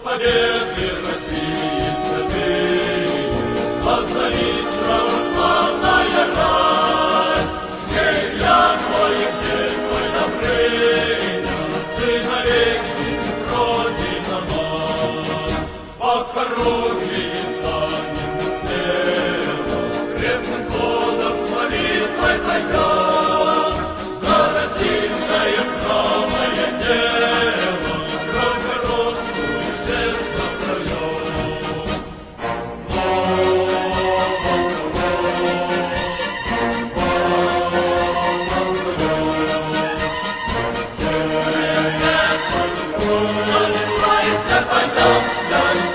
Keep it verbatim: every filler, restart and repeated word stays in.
победы России святые, отзовись, православная рать, где я твой, где твой Добрыня, сыновей кличет Родина мать. Под хоругви станем мы смело, крестным ходом с молитвой пойдем, за российское правое дело, громко русскую честно прольем. Снова пойдем,